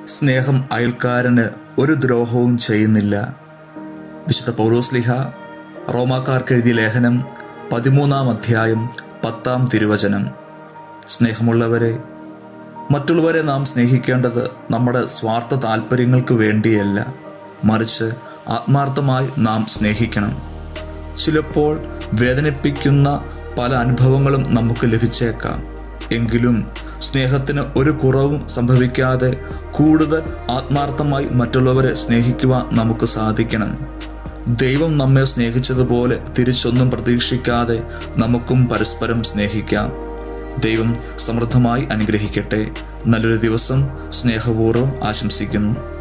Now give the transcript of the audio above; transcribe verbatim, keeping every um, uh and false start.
സ്നേഹം അയൽക്കാരന് ഒരു ദ്രോഹവും ചെയ്യുന്നില്ല. വിശുദ്ധ പൗലോസ്ലീഹ റോമാക്കാർക്കെഴുതിയ ലേഖനം പതിമൂന്നാം അധ്യായം പത്താം തിരുവചനം. സ്നേഹമുള്ളവരെ, മറ്റുള്ളവരെ നാം സ്നേഹിക്കേണ്ടത് നമ്മുടെ സ്വാർത്ഥ താല്പര്യങ്ങൾക്ക് വേണ്ടിയല്ല, മറിച്ച് ആത്മാർത്ഥമായി നാം സ്നേഹിക്കണം. ചിലപ്പോൾ വേദനിപ്പിക്കുന്ന പല അനുഭവങ്ങളും നമുക്ക് ലഭിച്ചേക്കാം. എങ്കിലും സ്നേഹത്തിന് ഒരു കുറവും സംഭവിക്കാതെ കൂടുതൽ ആത്മാർത്ഥമായി മറ്റുള്ളവരെ സ്നേഹിക്കുവാൻ നമുക്ക് സാധിക്കണം. ദൈവം നമ്മെ സ്നേഹിച്ചതുപോലെ തിരിച്ചൊന്നും പ്രതീക്ഷിക്കാതെ നമുക്കും പരസ്പരം സ്നേഹിക്കാം. ദൈവം സമൃദ്ധമായി അനുഗ്രഹിക്കട്ടെ. നല്ലൊരു ദിവസം സ്നേഹപൂർവ്വം ആശംസിക്കുന്നു.